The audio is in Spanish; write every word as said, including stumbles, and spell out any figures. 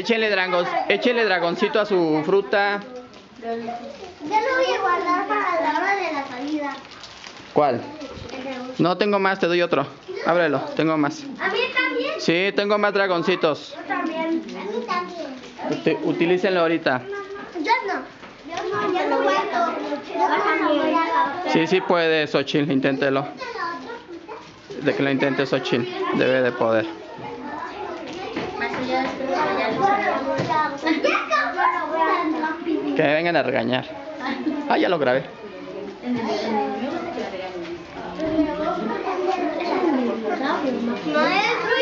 Échenle, dragos, échenle dragoncito a su fruta. Yo lo voy a guardar para la hora de la salida. ¿Cuál? No tengo más, te doy otro. Ábrelo, tengo más. ¿A mí también? Sí, tengo más dragoncitos. Yo también. A mí también. Uti- utilícenlo ahorita. Yo no. Yo no, yo no guardo. Yo también. Sí, sí puede, Xochitl, inténtelo. De que lo intente, Xochitl, debe de poder. Que me vengan a regañar. Ah, ya lo grabé. Maestro,